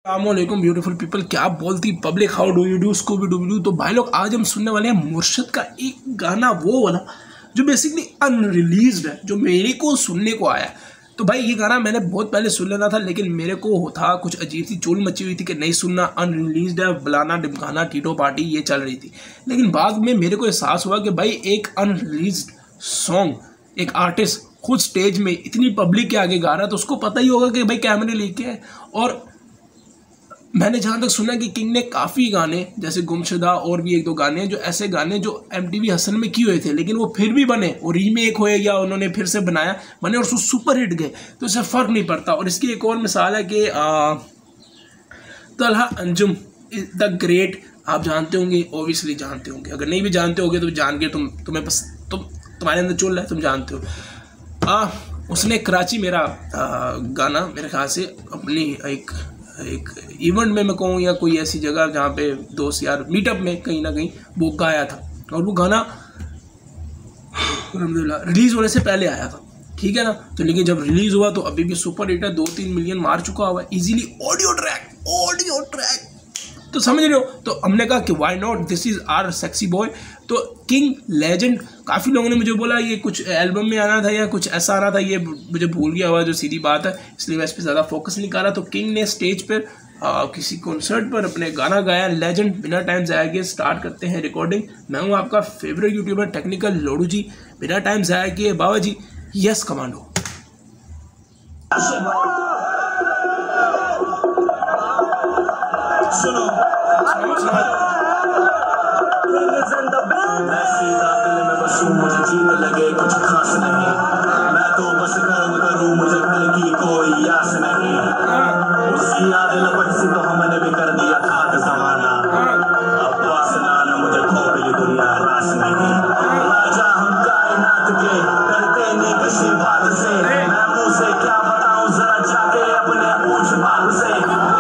अस्सलामुअलैकुम beautiful people, क्या बोलती public, how do you do, Scooby doo doo. तो भाई लोग, आज हम सुनने वाले हैं मुर्शिद का एक गाना, वो वाला जो बेसिकली अनरिलीज्ड है, जो मेरे को सुनने को आया। तो भाई ये गाना मैंने बहुत पहले सुन लेना था, लेकिन मेरे को था कुछ अजीब सी चूल मची हुई थी कि नहीं सुनना, अनरिलीज्ड है, बुलाना डिमकाना टीटो पार्टी ये चल रही थी। लेकिन बाद में मेरे को एहसास हुआ कि भाई एक अनरिलीज्ड सॉन्ग, एक आर्टिस्ट खुद स्टेज में इतनी पब्लिक के आगे गा रहा है, तो उसको पता ही होगा कि भाई कैमरे लेके है। और मैंने जहाँ तक सुना कि किंग ने काफ़ी गाने, जैसे गुमशुदा और भी एक दो गाने हैं, जो ऐसे गाने जो MTV हसन में किए हुए थे, लेकिन वो फिर भी बने, वो रीमेक हुए या उन्होंने फिर से बनाया, बने और सुपर हिट गए, तो इससे फ़र्क नहीं पड़ता। और इसकी एक और मिसाल है कि तलहा अंजुम द ग्रेट, आप जानते होंगे, ओबियसली जानते होंगे, अगर नहीं भी जानते होंगे तो जान के तुम्हारे अंदर चुल है, तुम जानते हो। उसने कराची मेरा गाना मेरे ख्याल से अपनी एक इवेंट में मैं कहूँ या कोई ऐसी जगह जहाँ पे दोस्त यार मीटअप में कहीं ना कहीं वो गाया था, और वो गाना अल्हम्दुलिल्लाह रिलीज़ होने से पहले आया था, ठीक है ना। तो लेकिन जब रिलीज़ हुआ तो अभी भी सुपर हिट है, 2-3 मिलियन मार चुका हुआ है इजीली। ऑडियो ट्रैक तो समझ रहे हो। तो हमने कहा कि why not, this is our sexy boy. तो किंग लेजेंड, काफ़ी लोगों ने मुझे बोला ये कुछ एल्बम में आना था या कुछ ऐसा आना था, ये मुझे भूल गया हुआ, जो सीधी बात है, इसलिए मैं इस पर ज़्यादा फोकस नहीं कर रहा। तो किंग ने स्टेज पर किसी कॉन्सर्ट पर अपने गाना गाया, लेजेंड। बिना टाइम ज़ाया किए स्टार्ट करते हैं रिकॉर्डिंग। मैं हूँ आपका फेवरेट यूट्यूबर टेक्निकल लोडू जी। बिना टाइम ज़ाया किए बाबा जी, यस कमांडो। सुनो मुझे जीने लगे कुछ खास नहीं, मैं तो बस कर्म करूं, मुझे कल की कोई आस नहीं। उसकी याद लपट सी तो हमने भी कर दिया खाक जमाना, अब वासना न मुझे खोपली दुनिया रास नहीं। राजा हम कायनात के डरते नहीं किसी बात से, मैं मुंह से क्या बताऊं, जरा जाके अपने ऊंच बात से।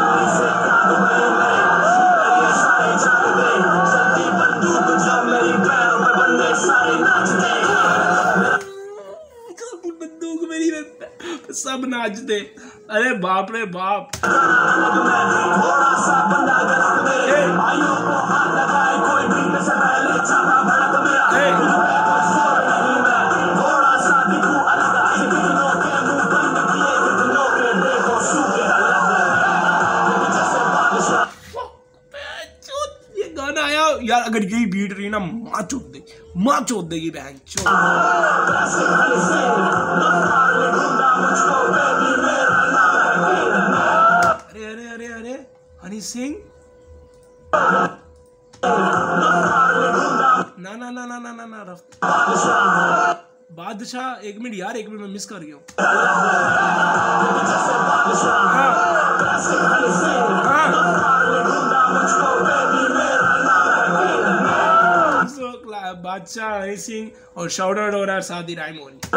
सब नाचते, अरे बाप रे बाप। ये गाना आया यार, अगर यही बीट रही ना, माँ चोद देगी बहन चोद। अरे हनी सिंह, ना बादशाह। एक मिनट यार, एक मिनट मैं मिस कर गया हूँ। बादशाह, हनी सिंह और शाउट आउट हो रहा है, शादी राइम हो रही।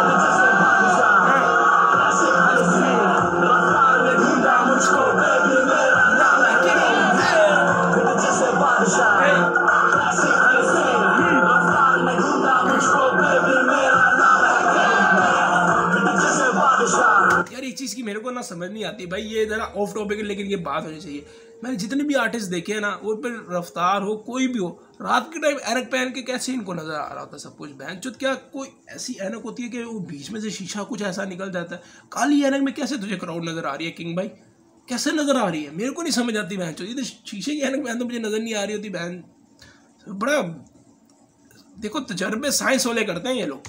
यार एक चीज़ की मेरे को ना समझ नहीं आती भाई, ये ज़रा ऑफ टॉपिक है लेकिन ये बात होनी चाहिए। मैंने जितने भी आर्टिस्ट देखे हैं ना, वो पर रफ्तार हो कोई भी हो, रात के टाइम ऐनक पहन के कैसे इनको नज़र आ रहा होता सब कुछ। बहनचोद, क्या कोई ऐसी ऐनक होती है कि वो बीच में से शीशा कुछ ऐसा निकल जाता है? काली ऐनक में कैसे तुझे क्राउड नज़र आ रही है किंग भाई, कैसे नज़र आ रही है? मेरे को नहीं समझ आती बहनचोद। ये तो शीशे की ऐनक पहन तो मुझे नज़र नहीं आ रही होती बहन। बड़ा देखो, तजर्बे साइंस वाले करते हैं ये लोग।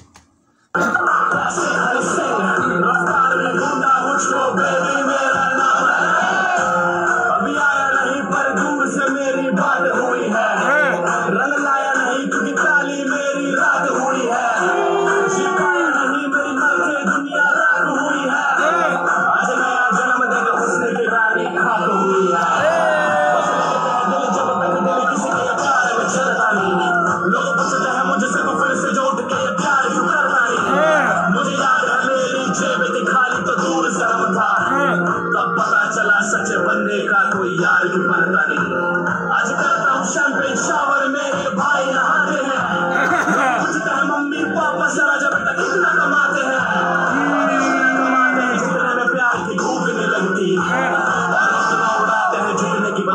आज करता हूँ शैंपेन शावर, मेरे भाई नहाते हैं, मम्मी पापा जरा जब तक इतना कमाते हैं, जितने में प्यार की धूप नहीं लगती, और उतना उड़ाते हैं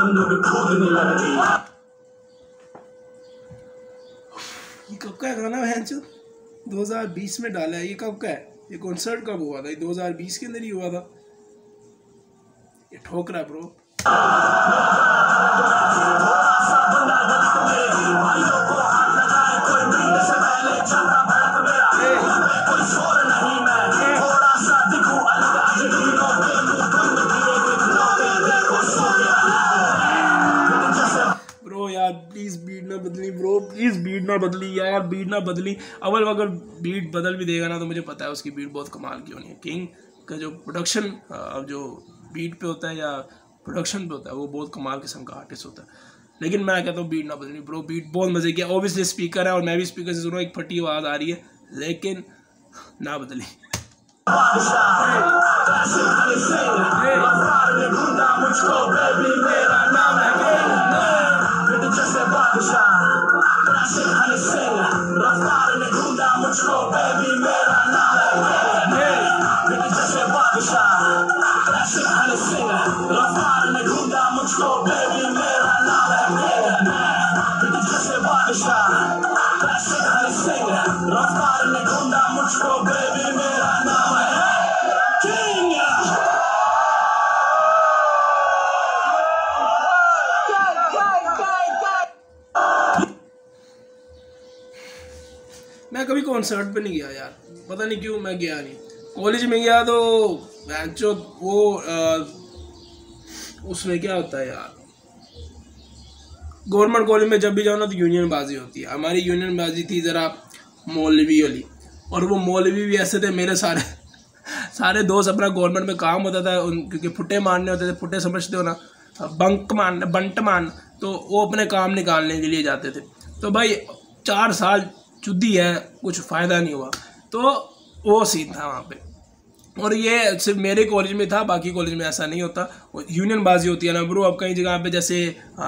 ये कब का गाना है? 2020 में डाला है। ये कब का है? ये कॉन्सर्ट कब हुआ था? ये 2020 के अंदर ही हुआ था। ये ठोक रहा है ब्रो। प्लीज बीट ना बदली ब्रो, प्लीज बीट ना बदली यार, बीट ना बदली। अगर बीट बदल भी देगा ना तो मुझे पता है उसकी बीट बहुत कमाल की होनी है। किंग का जो प्रोडक्शन जो बीट पे होता है या प्रोडक्शन पे होता है वो बहुत कमाल किस्म का आर्टिस्ट होता है। लेकिन मैं कहता हूँ बीट ना बदली ब्रो, बीट बहुत मजे की है। ऑब्वियसली स्पीकर है और मैं भी स्पीकर से सुन रहा हूँ, एक फटी आवाज़ आ रही है, लेकिन ना बदली। मैं कभी कॉन्सर्ट पे नहीं गया यार, पता नहीं क्यों मैं गया नहीं। कॉलेज में गया तो जो वो उसमें क्या होता है यार, गवर्नमेंट कॉलेज में जब भी जाओ ना तो यूनियन बाजी होती है। हमारी यूनियन बाजी थी ज़रा मौलवी वाली, और वो मौलवी भी ऐसे थे, मेरे सारे दोस्त अपना गवर्नमेंट में काम होता था क्योंकि फुट्टे मारने होते थे। फुट्टे समझते हो ना, बंट मारना, तो वो अपने काम निकालने के लिए जाते थे। तो भाई 4 साल चुद्दी है, कुछ फ़ायदा नहीं हुआ। तो वो सीन था वहाँ पे, और ये सिर्फ मेरे कॉलेज में था, बाकी कॉलेज में ऐसा नहीं होता। यूनियन बाजी होती है ना ब्रो। अब कई जगह पे जैसे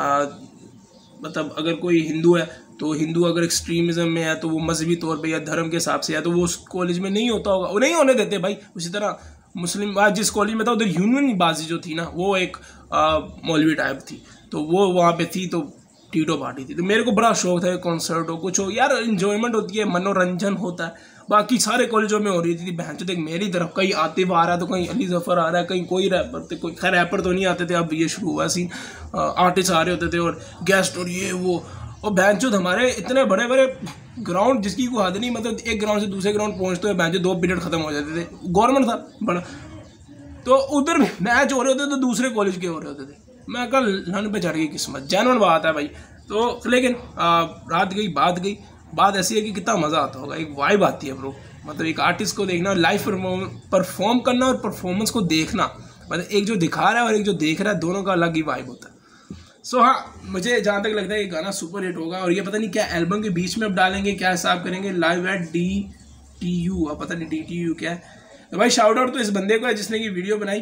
मतलब अगर कोई हिंदू है तो हिंदू अगर एक्सट्रीमिज्म में है तो वो मजहबी तौर पे या धर्म के हिसाब से है तो वो उस कॉलेज में नहीं होता होगा, वो नहीं होने देते भाई। उसी तरह मुस्लिम आज जिस कॉलेज में था उधर यूनियन बाजी जो थी ना वो एक मौलवी टाइप थी, तो वो वहाँ पे थी, तो टीटो पार्टी थी। तो मेरे को बड़ा शौक था कॉन्सर्ट हो, कुछ हो यार, इन्जॉयमेंट होती है, मनोरंजन होता है। बाकी सारे कॉलेजों में हो रही थी बहन चो, मेरी तरफ कहीं आतिफ आ रहा है तो कहीं अली जफ़र आ रहा है, कहीं कोई रैपर थे, कोई खैर रैपर तो नहीं आते थे, अब ये शुरू हुआ सीन, आर्टिस्ट आ रहे होते थे और गेस्ट और ये वो। और बहनचोद हमारे इतने बड़े बड़े ग्राउंड जिसकी कोई हद नहीं, मतलब एक ग्राउंड से दूसरे ग्राउंड पहुँचते हुए बहनचोद 2 पीरियड खत्म हो जाते थे। गवर्नमेंट था बड़ा, तो उधर मैच हो रहे होते तो दूसरे कॉलेज के हो रहे होते थे। मैं कल लन पे चढ़ गई किस्मत, जेन्युइन बात है भाई। तो लेकिन रात गई बात ऐसी है कि कितना मज़ा आता होगा, एक वाइब आती है ब्रो। मतलब एक आर्टिस्ट को देखना, लाइव परफॉर्म करना और परफॉर्मेंस को देखना, मतलब एक जो दिखा रहा है और एक जो देख रहा है, दोनों का अलग ही वाइब होता है। सो हाँ, मुझे जहाँ तक लगता है ये गाना सुपर हिट होगा। और ये पता नहीं क्या एल्बम के बीच में अब डालेंगे, क्या हिसाब करेंगे, लाइव एट DTU, अब पता नहीं DTU क्या है। तो भाई शाउट आउट तो इस बंदे को है जिसने की वीडियो बनाई,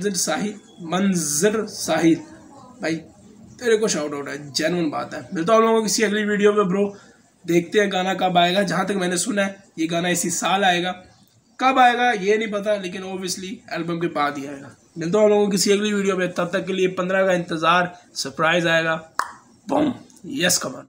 मंजर साहिर, भाई तेरे को शाउट आउट है, जेन्युइन बात है। मिलता हूँ हम लोगों को किसी अगली वीडियो में ब्रो। देखते हैं गाना कब आएगा। जहाँ तक मैंने सुना है ये गाना इसी साल आएगा, कब आएगा ये नहीं पता, लेकिन ओबियसली एल्बम के बाद ही आएगा। मिलता हूँ हम लोगों को किसी अगली वीडियो में, तब तक के लिए 15 का इंतज़ार, सरप्राइज आएगा। बम, यस कमान।